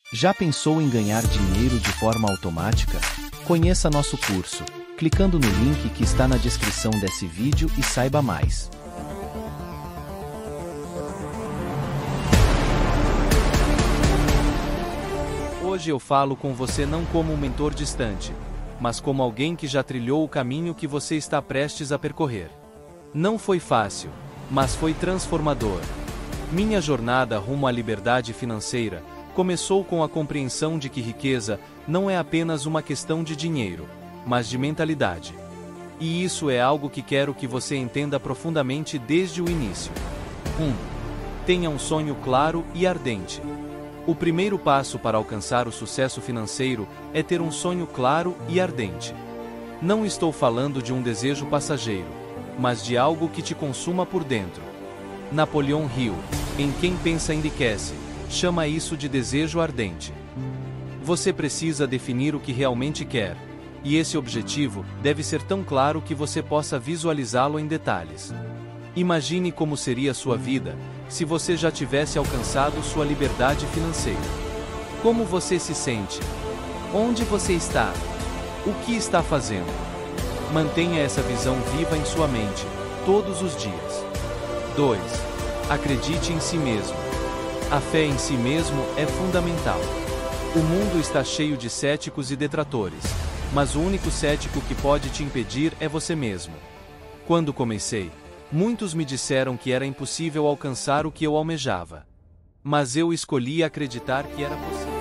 Já pensou em ganhar dinheiro de forma automática? Conheça nosso curso, clicando no link que está na descrição desse vídeo e saiba mais. Hoje eu falo com você não como um mentor distante, mas como alguém que já trilhou o caminho que você está prestes a percorrer. Não foi fácil, mas foi transformador. Minha jornada rumo à liberdade financeira começou com a compreensão de que riqueza não é apenas uma questão de dinheiro, mas de mentalidade. E isso é algo que quero que você entenda profundamente desde o início. 1. Tenha um sonho claro e ardente. O primeiro passo para alcançar o sucesso financeiro é ter um sonho claro e ardente. Não estou falando de um desejo passageiro, mas de algo que te consuma por dentro. Napoleão Hill, em Quem Pensa Enriquece, chama isso de desejo ardente. Você precisa definir o que realmente quer, e esse objetivo deve ser tão claro que você possa visualizá-lo em detalhes. Imagine como seria sua vida se você já tivesse alcançado sua liberdade financeira. Como você se sente? Onde você está? O que está fazendo? Mantenha essa visão viva em sua mente, todos os dias. 2. Acredite em si mesmo. A fé em si mesmo é fundamental. O mundo está cheio de céticos e detratores, mas o único cético que pode te impedir é você mesmo. Quando comecei, muitos me disseram que era impossível alcançar o que eu almejava. Mas eu escolhi acreditar que era possível.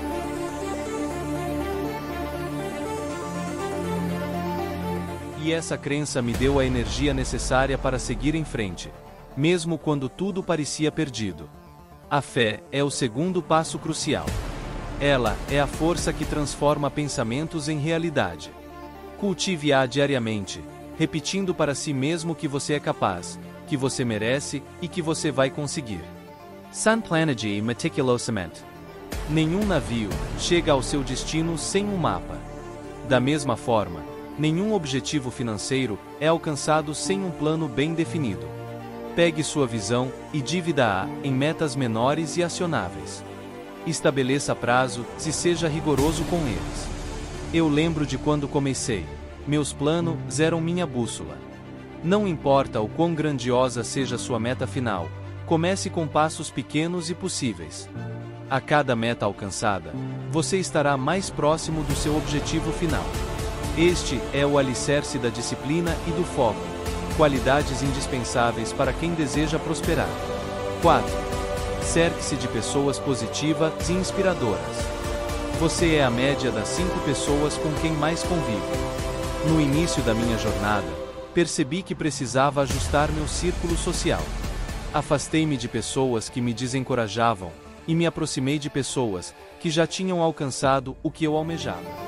E essa crença me deu a energia necessária para seguir em frente, mesmo quando tudo parecia perdido. A fé é o segundo passo crucial. Ela é a força que transforma pensamentos em realidade. Cultive-a diariamente, repetindo para si mesmo que você é capaz, que você merece e que você vai conseguir. San Planegi meticulosamente. Nenhum navio chega ao seu destino sem um mapa. Da mesma forma, nenhum objetivo financeiro é alcançado sem um plano bem definido. Pegue sua visão e divida-a em metas menores e acionáveis. Estabeleça prazo e seja rigoroso com eles. Eu lembro de quando comecei. Meus planos eram minha bússola. Não importa o quão grandiosa seja sua meta final, comece com passos pequenos e possíveis. A cada meta alcançada, você estará mais próximo do seu objetivo final. Este é o alicerce da disciplina e do foco, qualidades indispensáveis para quem deseja prosperar. 4. Cerque-se de pessoas positivas e inspiradoras. Você é a média das 5 pessoas com quem mais convive. No início da minha jornada, percebi que precisava ajustar meu círculo social. Afastei-me de pessoas que me desencorajavam e me aproximei de pessoas que já tinham alcançado o que eu almejava.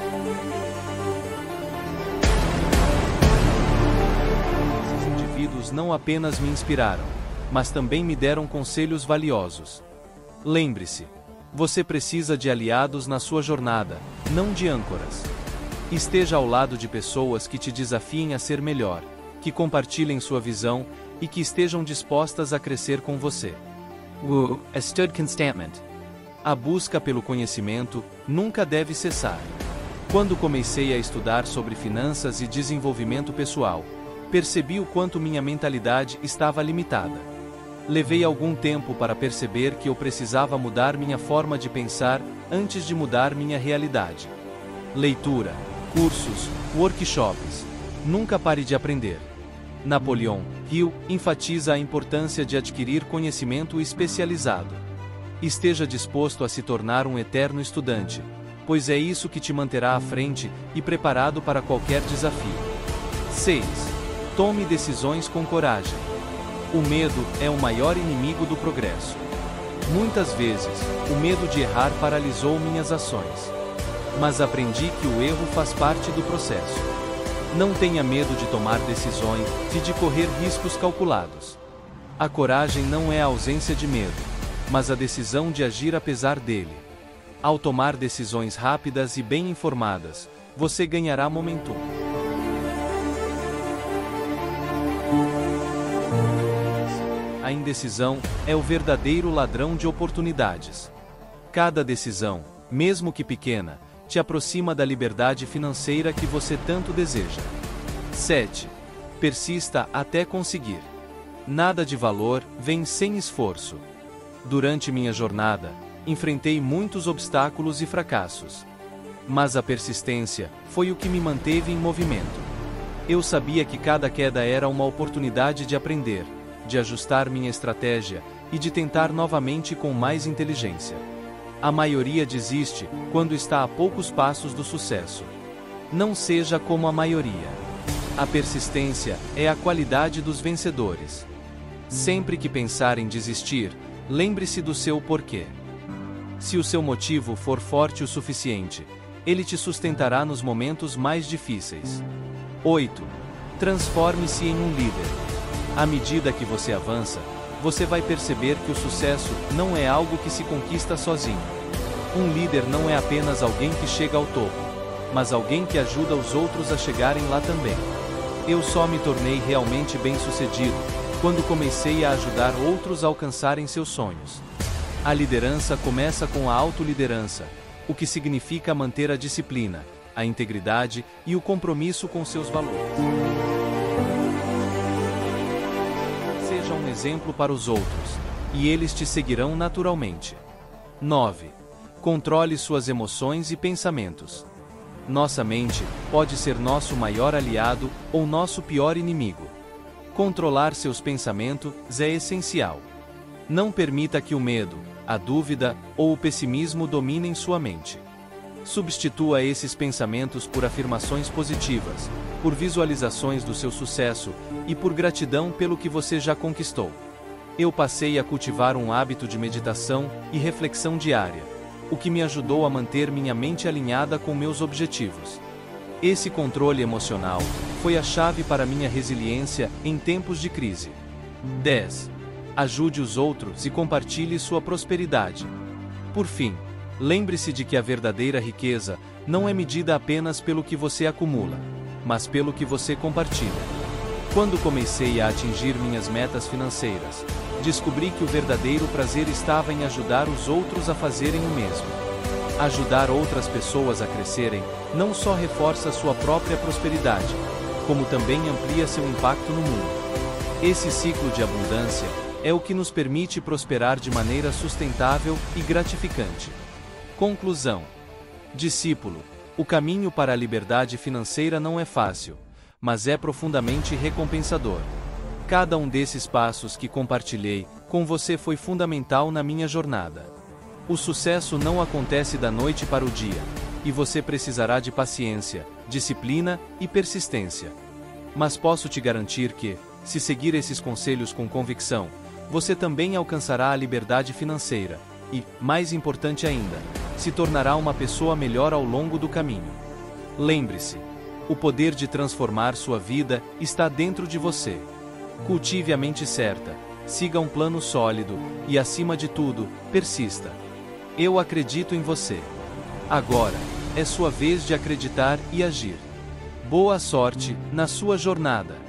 Não apenas me inspiraram, mas também me deram conselhos valiosos. Lembre-se, você precisa de aliados na sua jornada, não de âncoras. Esteja ao lado de pessoas que te desafiem a ser melhor, que compartilhem sua visão e que estejam dispostas a crescer com você. Estude constantemente. A busca pelo conhecimento nunca deve cessar. Quando comecei a estudar sobre finanças e desenvolvimento pessoal, percebi o quanto minha mentalidade estava limitada. Levei algum tempo para perceber que eu precisava mudar minha forma de pensar antes de mudar minha realidade. Leitura, cursos, workshops. Nunca pare de aprender. Napoleão Hill enfatiza a importância de adquirir conhecimento especializado. Esteja disposto a se tornar um eterno estudante, pois é isso que te manterá à frente e preparado para qualquer desafio. 6. Tome decisões com coragem. O medo é o maior inimigo do progresso. Muitas vezes, o medo de errar paralisou minhas ações. Mas aprendi que o erro faz parte do processo. Não tenha medo de tomar decisões e de correr riscos calculados. A coragem não é a ausência de medo, mas a decisão de agir apesar dele. Ao tomar decisões rápidas e bem informadas, você ganhará momentum. A indecisão é o verdadeiro ladrão de oportunidades. Cada decisão, mesmo que pequena, te aproxima da liberdade financeira que você tanto deseja. 7. Persista até conseguir. Nada de valor vem sem esforço. Durante minha jornada, enfrentei muitos obstáculos e fracassos. Mas a persistência foi o que me manteve em movimento. Eu sabia que cada queda era uma oportunidade de aprender, de ajustar minha estratégia e de tentar novamente com mais inteligência. A maioria desiste quando está a poucos passos do sucesso. Não seja como a maioria. A persistência é a qualidade dos vencedores. Sempre que pensar em desistir, lembre-se do seu porquê. Se o seu motivo for forte o suficiente, ele te sustentará nos momentos mais difíceis. 8. Transforme-se em um líder. À medida que você avança, você vai perceber que o sucesso não é algo que se conquista sozinho. Um líder não é apenas alguém que chega ao topo, mas alguém que ajuda os outros a chegarem lá também. Eu só me tornei realmente bem-sucedido quando comecei a ajudar outros a alcançarem seus sonhos. A liderança começa com a autoliderança, o que significa manter a disciplina, a integridade e o compromisso com seus valores. Seja um exemplo para os outros, e eles te seguirão naturalmente. 9. Controle suas emoções e pensamentos. Nossa mente pode ser nosso maior aliado ou nosso pior inimigo. Controlar seus pensamentos é essencial. Não permita que o medo, a dúvida ou o pessimismo dominem sua mente. Substitua esses pensamentos por afirmações positivas, por visualizações do seu sucesso e por gratidão pelo que você já conquistou. Eu passei a cultivar um hábito de meditação e reflexão diária, o que me ajudou a manter minha mente alinhada com meus objetivos. Esse controle emocional foi a chave para minha resiliência em tempos de crise. 10. Ajude os outros e compartilhe sua prosperidade. Por fim, lembre-se de que a verdadeira riqueza não é medida apenas pelo que você acumula, mas pelo que você compartilha. Quando comecei a atingir minhas metas financeiras, descobri que o verdadeiro prazer estava em ajudar os outros a fazerem o mesmo. Ajudar outras pessoas a crescerem não só reforça sua própria prosperidade, como também amplia seu impacto no mundo. Esse ciclo de abundância é o que nos permite prosperar de maneira sustentável e gratificante. Conclusão. Discípulo, o caminho para a liberdade financeira não é fácil, mas é profundamente recompensador. Cada um desses passos que compartilhei com você foi fundamental na minha jornada. O sucesso não acontece da noite para o dia, e você precisará de paciência, disciplina e persistência. Mas posso te garantir que, se seguir esses conselhos com convicção, você também alcançará a liberdade financeira e, mais importante ainda, se tornará uma pessoa melhor ao longo do caminho. Lembre-se, o poder de transformar sua vida está dentro de você. Cultive a mente certa, siga um plano sólido e, acima de tudo, persista. Eu acredito em você. Agora, é sua vez de acreditar e agir. Boa sorte na sua jornada.